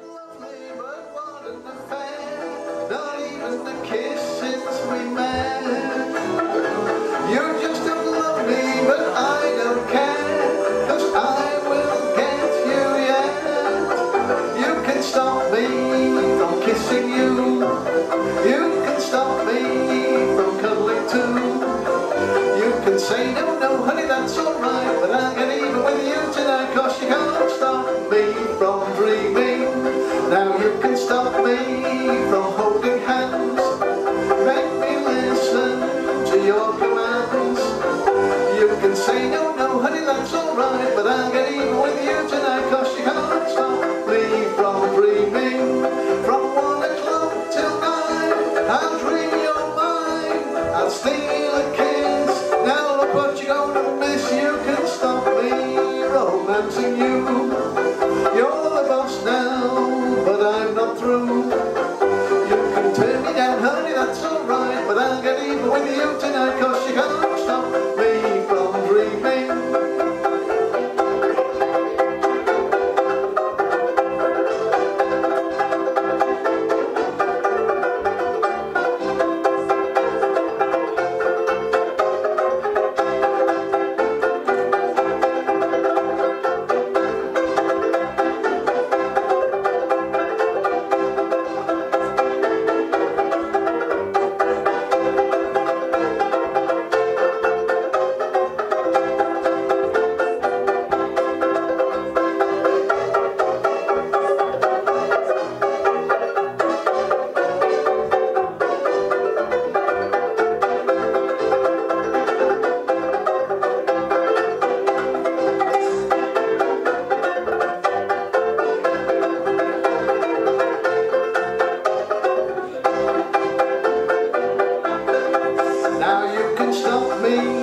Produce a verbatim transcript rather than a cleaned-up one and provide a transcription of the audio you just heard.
lovely, but what an affair. Not even the kiss since we met. You just don't love me, but I don't care, 'cause I will get you yet. You can stop me from kissing you. You can stop me from cuddling too. You can say no, no, honey, that's alright, but I'll get even with you tonight, 'cause you can't stop me from dreaming. Now you can stop me from holding hands. Make me listen to your commands. You can say no, no, honey, that's alright, but I'll get even with you tonight, 'cause you can't stop me from dreaming. From one o'clock till nine, I'll dream you're mine. I'll steal a kiss. Now look what you're gonna miss. You can stop me romancing you. You're the boss now, but I'm not through. You can turn me down, honey, that's alright, but I'll get even with you tonight, 'cause you can't stop me from dreaming. Now you can stop me